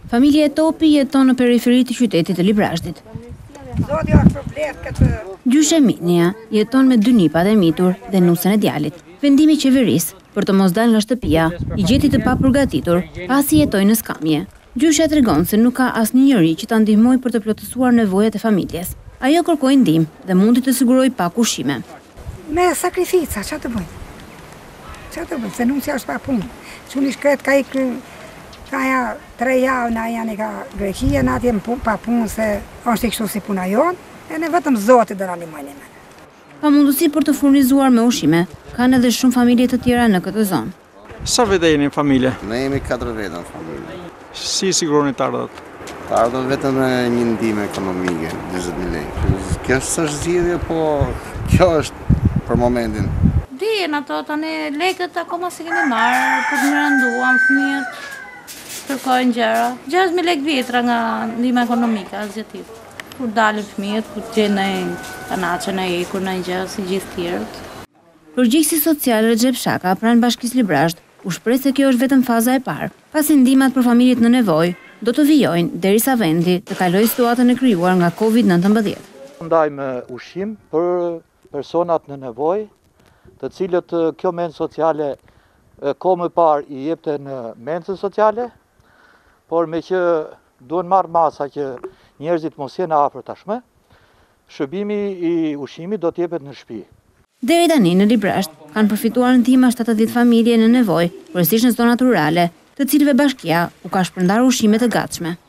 Familja e Topi jeton në periferi të qytetit të Librazhdit. Gjyshe Minia jeton me 2 nipat e mitur dhe nusën e djalit. Vendimi i qeverisë për të mos dalë nga shtëpia i gjeti të papërgatitur pasi jetojnë në skamje. Gjysha tregon se nuk ka asnjë njeri që ta ndihmojë për të plotësuar nevojat e familjes. Ajo kërkoi ndihmë dhe mundi të sigurojë pak ushqime. Me sakrifica, çfarë të bëjmë? Çfarë të bëjmë? Se nusja është pa punë. Çuni shkret ka ikë kaja 3 javë na janë ka Greqia, na atje pa punë se është kështu si puna jonë, e ne vetëm Zoti do na ndihmojë. Pa mundësi për të furnizuar me ushqime, kanë edhe shumë familje të tjera në këtë zonë. Sa vete jeni në familje? Ne jemi 4 vete në familje. Si siguroni të ardhët? Të ardhët vetëm me një ndihmë ekonomike, 20.000 lekë. Kjo është zgjidhje, po kjo është për momentin. Dijen ato tani lekët akoma si kemi marrë për të miranduar fëmijët. Kërkojnë gjëra. 6.000 lekë vjetra nga ndihma ekonomike, asgjë tjetër. Kur dalin fëmijët, kur gjejnë kanaçën e ekur në gjë si gjithë tjerët. Përgjegjësi social Recep Shaka pranë Bashkisë Librazhd u shpreh se kjo është vetëm faza e parë, pasi ndihmat për familjet në nevojë do të vijojnë derisa vendi të kalojë situatën e krijuar nga Covid-19. Ndajmë ushqim për personat në nevojë, të cilët kjo mend sociale kohë më parë i jepte në mendën sociale, por me që duhen marrë masa që njerëzit mos jenë afër tashmë, shërbimi i ushqimit do të jepet në shtëpi. Deri tani në Librazhd kanë përfituar ndihma 70 familje në nevojë, kryesisht në zonat rurale, të cilëve bashkia u ka shpërndarë ushqime të gatshme.